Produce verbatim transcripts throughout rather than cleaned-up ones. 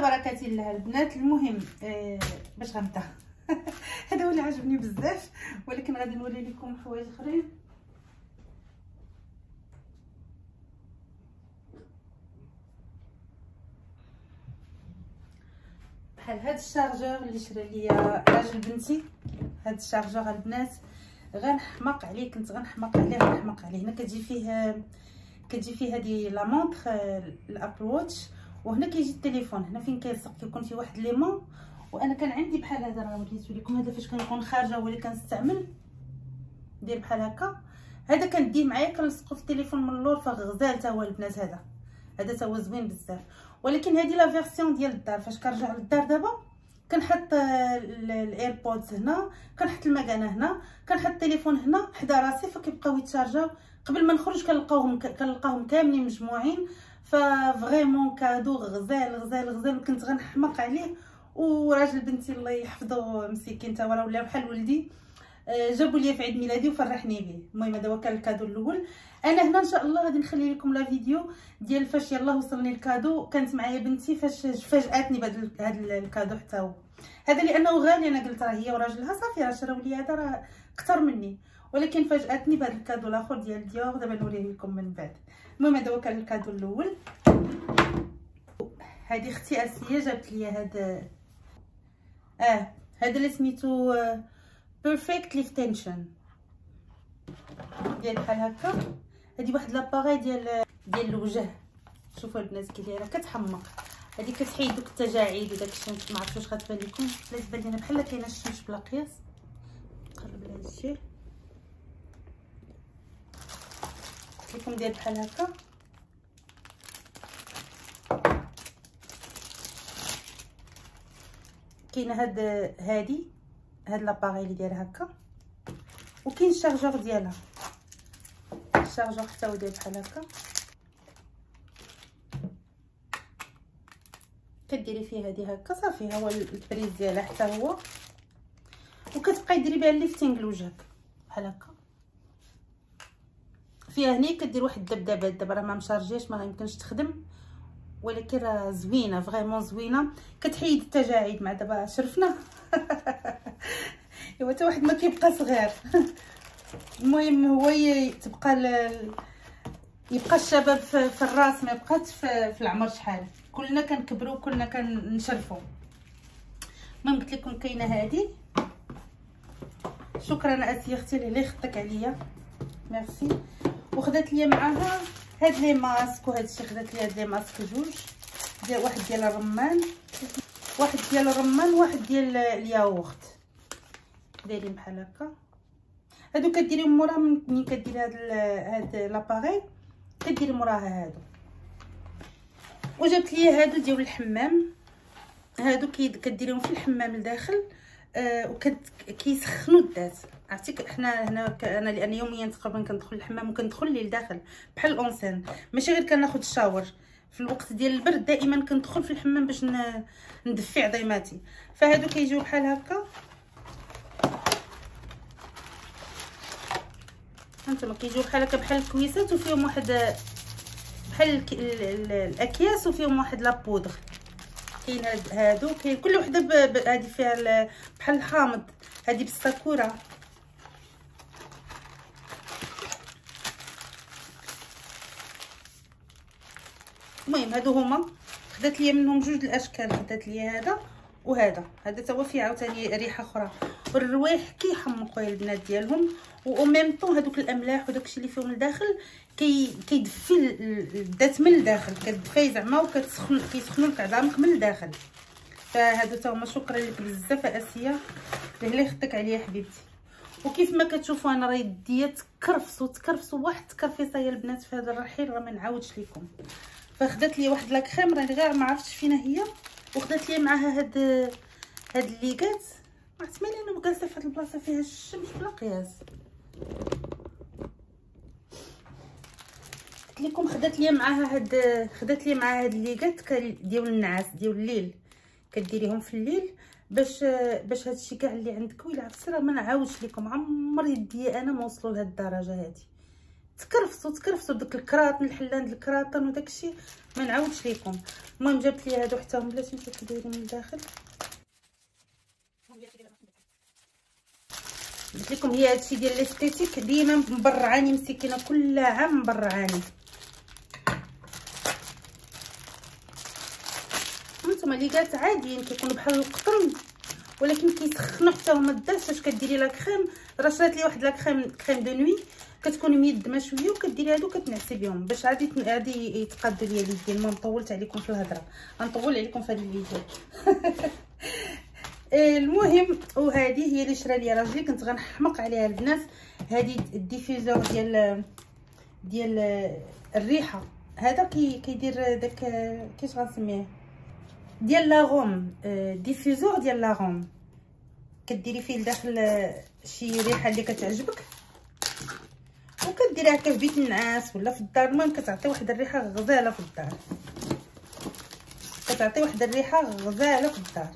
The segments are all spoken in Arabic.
بركه الله البنات. المهم آه باش غنبدا هذا هو اللي عجبني بزاف، ولكن غادي نوري لكم حوايج اخرين. بحال هاد الشارجور اللي شرا ليا راجل بنتي. هاد الشارجور البنات غنحماق عليه، كنت غنحماق عليه غنحماق عليه. هنا كتجي فيه كتجي فيه هذه لا مونطخ الابل واتش، وهنا كيجي التليفون. هنا فين كيلصق كيكون فيه واحد ليمون. وانا كان عندي بحال هذا، راه وريتو لكم هذا فاش كنكون خارجه هو اللي كنستعمل، ندير بحال هكا. هذا كنديه معايا كنلصقو في التليفون من اللور، فغزال حتى هو البنات. هذا هذا حتى هو زوين بزاف. ولكن هذه لا فيرسيون ديال الدار. فاش كنرجع للدار دابا كنحط الايربودز هنا، كنحط المكانه هنا، كنحط التليفون هنا حدا راسي، فكيبقاو يتشارجاو. قبل ما نخرج كنلقاوهم كنلقاهم كاملين مجموعين. ففريمون كادو غزال غزال غزال، وكنت غنحماق عليه. وراجل بنتي الله يحفظه مسكين تا هو راه ولا بحال ولدي، جابوا لي في عيد ميلادي وفرحني به. المهم هذا هو كان الكادو الاول. انا هنا ان شاء الله غادي نخلي لكم لا فيديو ديال فاش يلاه وصلني الكادو. كانت معايا بنتي فاش فاجاتني بهذا هذا الكادو حتى هو. هذا لانه غالي، انا قلت راه هي وراجلها صافي راه شراو لي هذا راه اكثر مني، ولكن فاجاتني بهذا الكادو الاخر ديال ديور. دابا نوريه لكم من بعد. المهم هذا هو كان الكادو الاول. هذه اختي اسيه جابت لي هذا اه هذا اللي سميتو بيرفكت ليف تنشن ديال بحال هكا. هذه واحد لاباغي ديال ديال الوجه. شوفوا البنات كي دايره كتحمق. هذه كتحيد دوك التجاعيد وداك الشيء. ما عرفتش واش غتبان لكم، لا تبان لينا بحال كاينه الشمس بلا قياس. نقرب لهذا الشيء كيفكم داير بحال هكا. كاينه هاد هادي هاد لاباغي اللي داير هكا، وكاين الشارجور ديالها. الشارجور حتى هو داير بحال هكا. كديري فيه هادي هكا صافي، ها هو البريز ديالها حتى هو. وكتبقاي ديري بها ليفتينغ لوجهك بحال هكا. فيها هني كدير واحد الدبدبات. دابا راه ما مشارجياش ما يمكنش تخدم، ولكن راه زوينه فريمون زوينه. كتحيد التجاعيد. مع دابا شرفنا ايوا حتى واحد ما كيبقى صغير. المهم هو تبقى يبقى الشباب في الراس، ما يبقاش في العمر شحال. كلنا كنكبروا كلنا كنشرفوا. المهم قلت لكم كاينه هذه. شكرا اسيا اختي اللي خطك عليا، ميرسي. وخدات لي معاها هاد لي ماسك وهاد الشيء. خدات لي هاد لي ماسك جوج، ديال واحد ديال الرمان، واحد ديال الرمان وواحد ديال الياغورت. دايرين بحال هكا. هادو كديريهم مورا ملي كديري هاد هاد لاباغي كديري موراها هادو. وجبت لي هادو ديال الحمام. هادو كديريهم في الحمام لداخل. آه وكيسخنوا الذات. عرفتي حنا هنا انا لان يوميا تقريبا كندخل الحمام وكندخل ليه لداخل بحال الاونسين، ماشي غير كناخذ الشاور. في الوقت ديال البرد دائما كندخل في الحمام باش ندفي عظيماتي. فهادو كيجيو بحال هكا. هانتوما كيجيو بحال هكا بحال الكويسات، وفيهم واحد بحال الاكياس وفيهم واحد لابودغ. كاين هادو كاين كل وحده هذه فيها بحال الحامض. هذه بالساكورا. المهم هادو هما. خدات ليا منهم جوج الاشكال. خدات ليا هذا وهذا. هذا تا هو فيه عاوتاني ريحه اخرى. والروايح كيحمقوا يا البنات ديالهم. و ميم طون هذوك الاملاح وداكشي اللي فيهم لداخل كي كيدفي الذات من الداخل. كتدفي زعما وكتسخن كيسخنوا لك عظامك من الداخل. فهادو تا هما. شكرا لك بزاف اسيا اللي يخطيك عليا حبيبتي. وكيف ما كتشوفوا انا راه يديا تكرفسوا تكرفسوا واحد التكرفيصه يا البنات في هذا الرحيل راه ما نعاودش لكم. فخدات لي واحد لاكريم راه غير ما عرفتش فينا هي. وخدات لي معاها هاد هاد الليكات. عرفت مالي انا جالسه في هاد البلاصه فيها الشمس بلا قياس. قلت لكم خدات لي معاها هاد خدات لي معاها هاد الليكات ديال النعاس ديال الليل. كديريهم في الليل باش باش هادشي كاع اللي عندك. ويلا عرفتي راه ما نعاودش لكم. عمر يدي انا ما وصلوا لهاد الدرجه هادي. تكرفسوا تكرفسوا داك الكراطن الحلان ديال الكراطن وداك الشيء ما نعاودش لكم. المهم جابت لي هادو حتى هما بلاتي نشوف كي دايرين من الداخل. قلت لكم هي هادشي ديال الاستيتيك ديما مبرعاني مسكينه، كل عام مبرعاني. هانتوما ليغات عاديين كيكونوا بحال القطن ولكن كيسخنوا حتى هما الداس. اش كديري لا كريم، راه شرات لي واحد لا كريم كريم دو نوي كتكون ميدمه شويه وكديري هادو كتنعسي بهم باش عادي غادي يتقادوا ليا اليدين. المهم طولت عليكم في الهضره، غنطول عليكم في هذا الفيديو. المهم وهذه هي اللي شرا لي راجلي، كنت غنحمق عليها البنات. هذه الديفيزور ديال ديال الريحه، هذا كي كيدير داك كيفاش غنسميه ديال لاغوم، ديفيزور ديال لاغوم. كديري فيه لداخل شي ريحه اللي كتعجبك وكديريها هكا في بيت النعاس ولا في الدار. المهم كتعطي واحد الريحه غزاله في الدار، كتعطي واحد الريحه غزاله في الدار.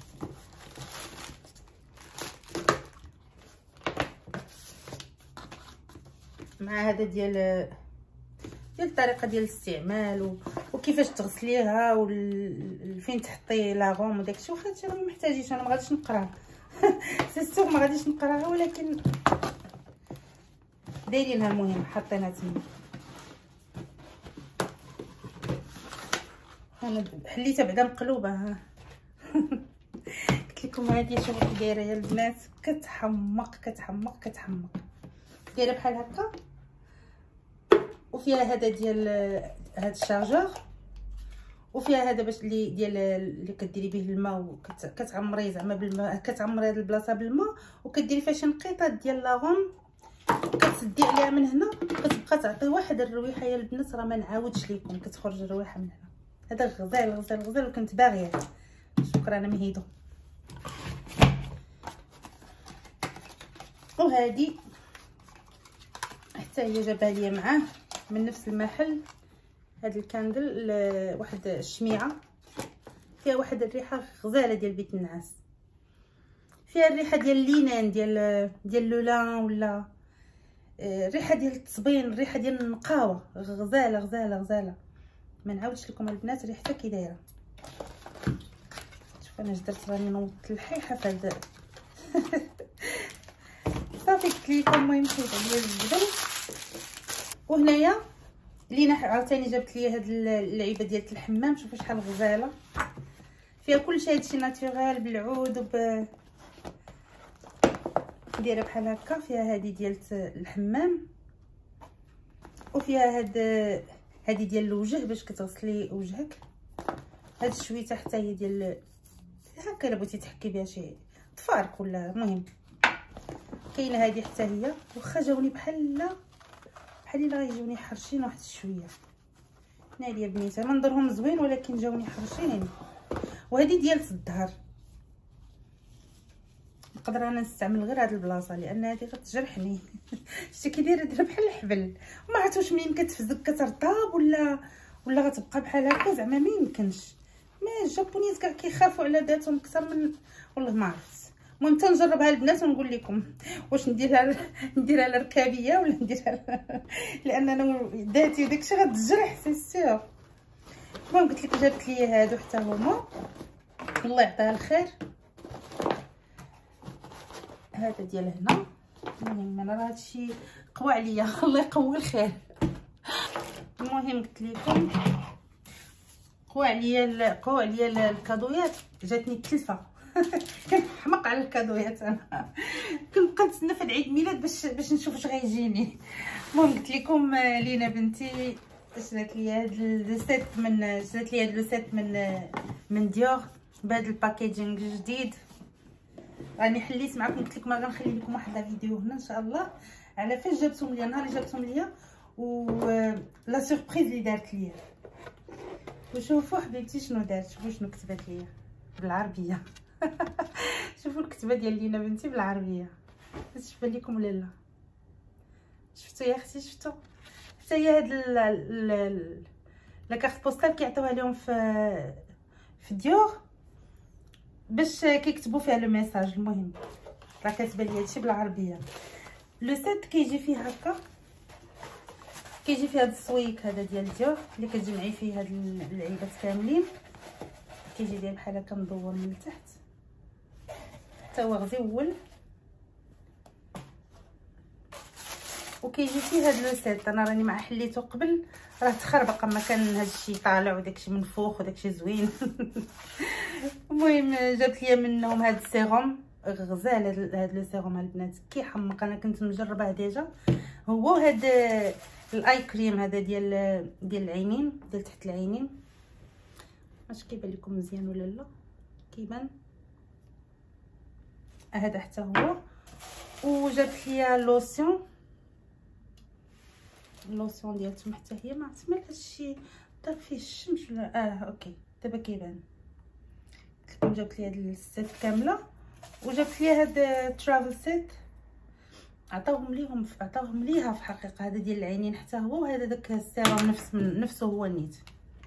مع هذا ديال ديال الطريقه ديال الاستعمال و... وكيفاش تغسليها وفين تحطي لاغوم وداكشي. واخا هادشي راه محتاجيش، انا ما غاديش نقراه. سي سور ما غاديش نقراها، ولكن دايرينها. المهم حاطينها تما. انا حليتها بعدا مقلوبه. ها قلت لكم هذه شوفوا كي دايره يا البنات، كتحمق كتحمق كتحمق. دايره بحال هكا وفيها هذا ديال هذا الشارجور وفيها هذا باش اللي ديال اللي كديري به الماء وكتعمريه زعما بالماء، كتعمري هذه البلاصه بالماء وكديري فيها شي نقيطات ديال لاغوم كتسدي عليها من هنا، كتبقى تعطي واحد الرويحه يا البنات راه ما نعاودش لكم. كتخرج الرويحه من هنا. هذا غزال غزال غزال وكنت باغيه. شكرا انا مهيدو. وهذه حتى هي جابها ليا معاه من نفس المحل. هاد الكاندل واحد الشميعه فيها واحد الريحه غزاله ديال بيت النعاس، فيها الريحه ديال اللينان ديال ديال لولان ولا الريحه ديال التصبين، الريحه ديال النقاوه غزاله غزاله غزاله. ما نعاودش لكم البنات ريحتها كي دايره. شوف انا درت راني نوضت الحيحه في هذا. صافي قلت لكم. المهم شوف عليا الجبل. وهنايا لينا عاوتاني جابت لي هاد اللعيبه ديال الحمام. شوفوا شحال غزاله، فيها كلشي هادشي ناتورال بالعود وب دايره بحال هكا. فيها هادي ديال الحمام وفيها هاد هادي ديال الوجه باش كتغسلي وجهك. هاد الشويته حتى هي ديال هكا الا بغيتي تحكي بها شي طفارك ولا. المهم كاينه هادي حتى هي، واخا جاوني بحال بحال الا غيجوني حرشين واحد شويه. ناريه بنيتها منظرهم زوين ولكن جاوني حرشين. وهذه ديال الظهر نقدر انا نستعمل غير هاد البلاصه لان هذه غتجرحني. شتي كي دايره دايره بحال الحبل، وما عرفتش منين كتفزك كترطاب ولا ولا غتبقى بحال هكا. زعما ما يمكنش. ما الجابونيز كاع كيخافوا على ذاتهم اكثر من والله ما عرفت. المهم تنجربها البنات ونقول لكم واش نديرها نديرها للركابيه ولا نديرها لان انا ذاتي داكشي غتجرح سي سيغ. المهم قلت لكم جابت لي هادو حتى هما، الله يعطيها الخير. هذا ديال هنا. المهم انا راه هادشي قوى عليا. الله يقوي الخير. المهم قلت لكم قوى عليا قوى عليا الكادويات. جاتني التلفه. كنحمق على الكادويات. انا كنبقى نتسنى في العيد ميلاد باش باش نشوف واش غيجيني. المهم قلت لكم لينا بنتي شرات لي هاد السيت من شرات لي هاد السيت من من ديور بهذا الباكيجينغ جديد. راني حليت معكم قلت لكم غنخلي لكم واحد الفيديو هنا ان شاء الله على فاش جابتهم ليا، نهار اللي جابتهم ليا و لا سوربريز اللي دارت ليا. وشوفوا حبيبتي شنو دارت. شوفوا شنو كتبت ليا بالعربيه. شوفوا الكتبه ديال لينا بنتي بالعربيه. تشبه لكم ولا لا؟ شفتوا يا اختي؟ شفتوا حتى هي هاد لا كارت بوستال كيعطيوها لهم في في ديور باش كيكتبوا فيها لو ميساج. المهم راه كاتبه لي هادشي بالعربيه. لو سيت كيجي فيه هكا كيجي فيه هذا السويك هذا ديال الديور اللي كتجمعي فيه هاد العلبات كاملين. كيجي داير بحال هكا مدور من التحت حتى هو غزيول. وكيجي فيه هاد لو سيت انا راني مع حليته قبل راه تخربق ما كان هادشي طالع وداكشي منفوخ وداكشي زوين. المهم جابت ليا منهم هاد السيروم غزال. هاد لو سيروم البنات كيحمق انا كنت مجربه ديجا. هو هاد الاي كريم هذا ديال ديال العينين ديال تحت العينين. واش كيبان لكم مزيان ولا لا؟ كيبان هذا حتى هو. وجابت ليا لوسيون اللوسيون ديالتهم حتى هي ما عرفت مال هادشي دار فيه الشمس ولا اه اوكي دابا كيبان. قلت لكم جابت لي هاد السيت كامله. وجابت لي هاد ترافل سيت عطاوهم ليهم عطاوهم ليها في حقيقه. هذا ديال العينين حتى هو. وهذا داك السيروم نفس من نفسه هو نيت.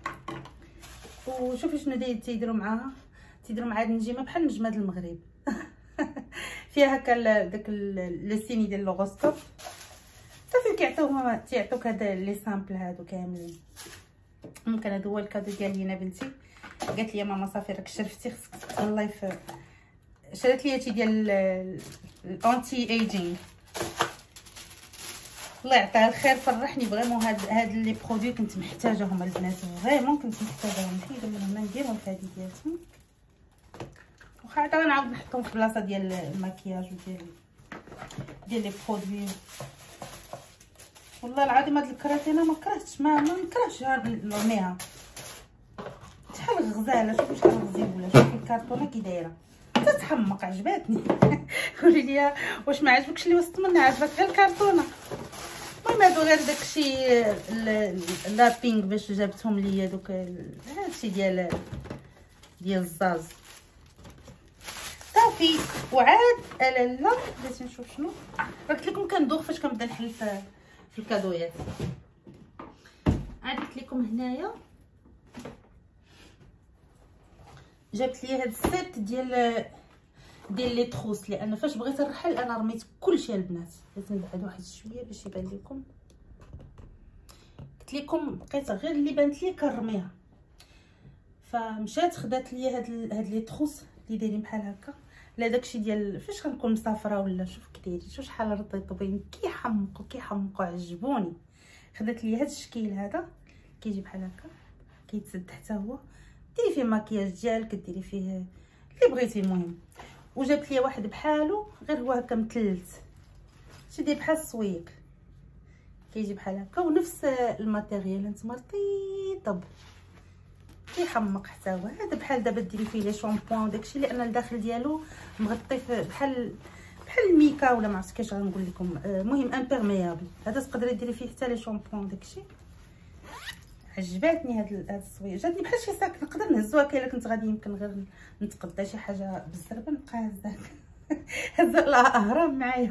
وشوفي شنو داير تيديروا معاها. تيديروا مع هاد النجيمه بحال نجمه ديال المغرب. فيها هكا داك لو سيني ديال لوغوسكوب صافي. كيعطيوهم تيعطوك هذا لي سامبل هادو كاملين. ممكن هذا هو الكادو ديال لينا بنتي. قالت لي ماما صافي راك شرفتي خصك تهلاي في شرات لي هادشي ديال الانتي ايجين. الله يعطيها الخير فرحني فريمون. هاد هاد لي برودوي كنت محتاجاهم البنات فريمون كنت محتاجاهم. كيدير لهم نديرهم في هذه ديالتهم واخا عاد غنعاود نحطهم في بلاصه ديال المكياج وديال ديال لي برودوي. والله العظيم هاد الكراتينه ما كرهتش ما ما نكرهش نرميها شحال غزاله. شوفوا شحال غزيوله. شوفي الكرتونه كي دايره تتحمق عجباتني. قولي لي واش ما عجبكش اللي وسط منها عجبك غير الكرتونه. المهم هادو غير داكشي لابينغ باش جابتهم ليا دوك هادشي ديال ديال الزاز صافي. وعاد الالا بغيت نشوف شنو قلت لكم كندوخ فاش كنبدا نحل في في الكادويات. عاد قلت لكم هنايا جابت لي هاد السيت ديال ديال لي تروس لان فاش بغيت نرحل انا رميت كلشي البنات. لازم نبعد واحد شويه باش يبان لكم. قلت لكم بقيت غير اللي بانت لي كنرميها. فمشات خدات لي هاد هاد لي تروس اللي دايرين بحال هكا. لا داكشي ديال فاش غنكون مسافره ولا شوف كي دايرين شوف شحال رطيطوين كيحمقوا كيحمقوا عجبوني. خدات لي هاد الشكل هذا كيجي بحال هكا كيتسد حتى هو. ديري فيه مكياج ديالك ديري فيه اللي بغيتي. المهم وجابت لي واحد بحالو غير هو هكا مثلث شي داير بحال السويك كيجي بحال هكا ونفس الماتيريال نتوما رطيطب كيحمق حتى هو. هذا بحال دابا ديري فيه لي شامبوان وداكشي لان الداخل ديالو مغطي بحال بحال الميكا ولا ما عرفتش كيفاش غنقول لكم. المهم امبيرميابل. هذا تقدري ديري فيه حتى لي شامبوان وداكشي. عجباتني هاد هاد الصويه جاتني بحال شي ساك نقدر نهزوها كي الا كنت غادي يمكن غير نتقدى شي حاجه بالزربه نبقى هزاك. هزا لا اهرام معايا.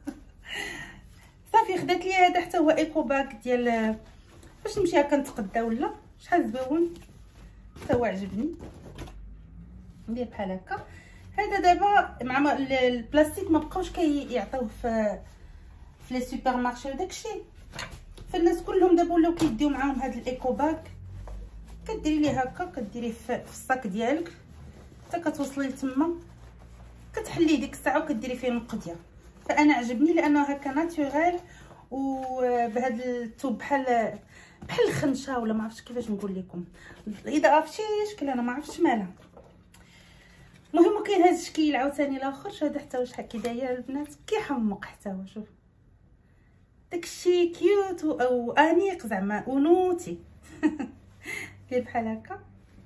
صافي خدات لي هذا حتى هو ايكو باك ديال باش نمشي هكا نتقدى ولا شحال زوين حتى هو عجبني. ندير بحال هكا. هذا دابا مع البلاستيك ما بقاوش كيعطيوه في في لي سوبر مارشي وداكشي. فالناس كلهم دابا ولاو كيديو معاهم هاد الايكو باك. كديري ليه هكا كديريه في الصاك ديالك حتى كتوصلي لتما كتحليه ديك الساعه وكديري فيه المقديه. فانا عجبني لانه هكا ناتوريل وبهاد الثوب بحال بحال الخنشه ولا ما عرفتش كيفاش نقول لكم. الاضاءه في شي شكل انا ما عرفتش مالها. المهم كاين هاد الشكل عاوتاني الاخر. هذا حتى واش كي داير البنات كيحمق حتى هو. شوف داكشي كيوت او انيق زعما ونوتي. دير بحال هكا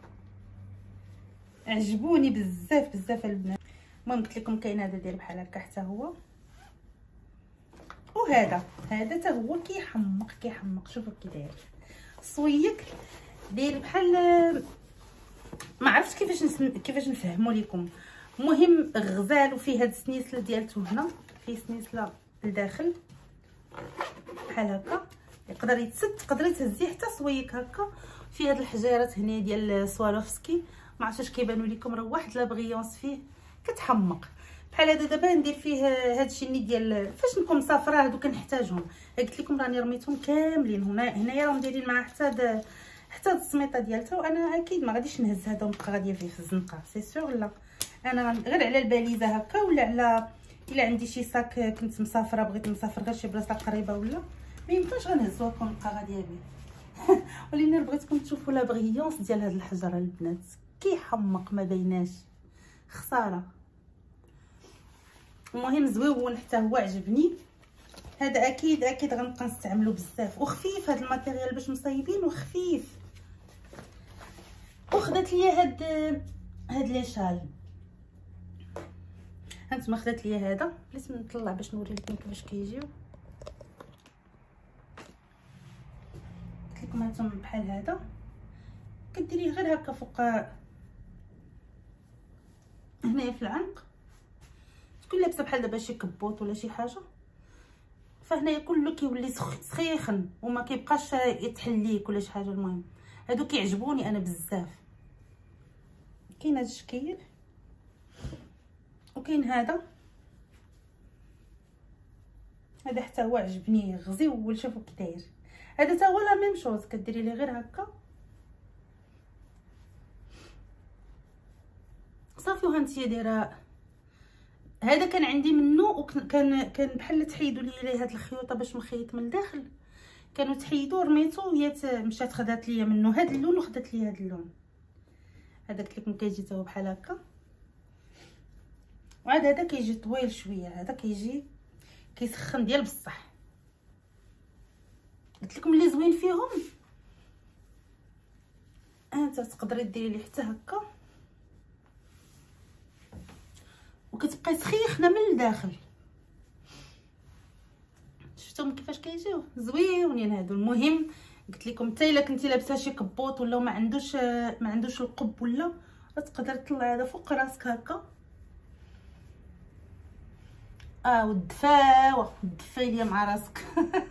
عجبوني بزاف بزاف البنات. المهم قلت لكم كاين هذا داير بحال هكا حتى هو. وهذا هذا حتى هو كيحمق كيحمق. شوفوا كي داير صويك داير بحال ما عرفتش كيفاش نسم... كيفاش نفهموا لكم. المهم غزال وفيه هاد السنيسله ديالته هنا فيه سنيسله لداخل بحال هكا يقدر يتسد. تقدري تهزيه حتى صويك هكا. فيه هاد الحجيرات هنا ديال سواروفسكي ما عرفتش كيبانوا لكم راه واحد لا بغيونس فيه كتحمق. بحال هذا دابا ندير فيه هادشي ني ديال فاش نكون مسافره. هادو كنحتاجهم، قلت لكم راني رميتهم كاملين هنا. هنايا راهم دايرين معاه حتى د... حتى السميطه ديالته، وانا اكيد ما غاديش نهز هذا ونبقى غاديه فيه في الزنقه سي سور. لا انا غير على الباليزه هكا، ولا على الا عندي شي صاك كنت مسافره بغيت نسافر غير شي بلاصه قريبه ولا ما يمكنش غنهزو هكا ونبقى غاديه به. ولينا بغيتكم تشوفوا لا بريونس ديال هاد الحجر البنات، كيحمق ما بيناش خساره. المهم زويون حتى هو عجبني. هذا اكيد اكيد غنبقى نستعملو بزاف، وخفيف هاد الماتيريال باش مصايبين وخفيف. وخدات ليا هاد هاد لي شال، هانتوما خدات ليا هذا. بليت نطلع باش نوري لكم كيفاش كيجيو. قلت لكم هانتوما بحال هذا كديريه غير هكا فوق هنايا في العنق، تكون لابسه بحال دابا شي كبوط ولا شي حاجه، فهنايا كله كيولي سخيخن وما كيبقاش يتحل ليك ولا شي حاجه. المهم هادو كيعجبوني انا بزاف. كاين هذا الشكل وكاين هذا هذا حتى هو عجبني غزيول. شوفوا كي داير هذا حتى هو لا ميم شوز، كديري ليه غير هكا صافي. وهانتيا دايره هذا كان عندي منه، وكان كان بحال تحيدوا لي هاد الخيوطه باش مخيط من الداخل، كانوا تحيدوا رميتو وهي مشات خدات ليا منه هاد اللون وخدات لي هاد اللون. هذا قلت لكم كيجي حتى هو بحال هكا. وعاد هذا كيجي طويل شويه، هذا كيجي كيسخن ديال بصح. قلت لكم اللي زوين فيهم انت تقدري ديري ليه حتى هكا وكتبقاي سخيخنه من الداخل. شفتوهم كيفاش كيجيو زويونين هادو. المهم قلت لكم حتى الا كنتي لابسه شي كبوط ولا ما عندوش ما عندوش القب ولا تقدر تطلع هذا فوق راسك هكا. اه والدفاوه دفاي ليا مع راسك.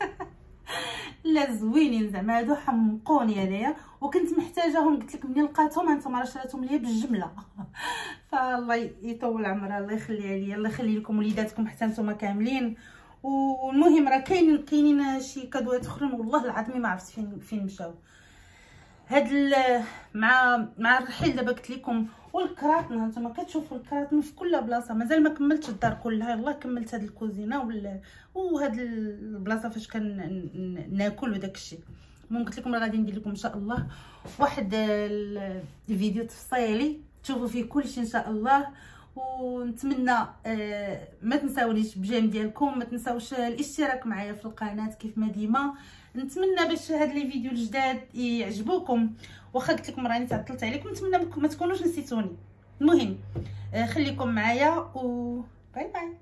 لا زوينين زعما هادو حمقوني انايا، وكنت محتاجاهم. قلت لك ملي لقيتهم هانتوما راه شريتهم ليا بالجمله. فالله يطول عمرها، الله يخلي عليا، الله يخلي لكم وليداتكم حتى نتوما كاملين. والمهم راه كاين كاينين شي كادوات اخرين والله العظيم ما عرفت فين فين مشاو. هاد مع مع الرحيل دابا قلت لكم. والكراطن هانتوما كتشوفوا الكراطن في كل بلاصه، مازال ما كملتش الدار كلها. يلاه كملت هاد الكوزينه ولا وهاد البلاصه فاش كناكل وداك الشيء. المهم قلت لكم راه غادي ندير لكم ان شاء الله واحد الفيديو تفصيلي تشوفوا فيه كلشي ان شاء الله. ونتمنى آه ما تنساونيش بجيم ديالكم، ما تنساوش الاشتراك معايا في القناه كيف ما ديما. نتمنى باش هاد لي فيديو الجداد يعجبوكم، واخا قلت لكم راني تعطلت عليكم، نتمنى ما تكونوش نسيتوني. المهم آه خليكم معايا و باي باي.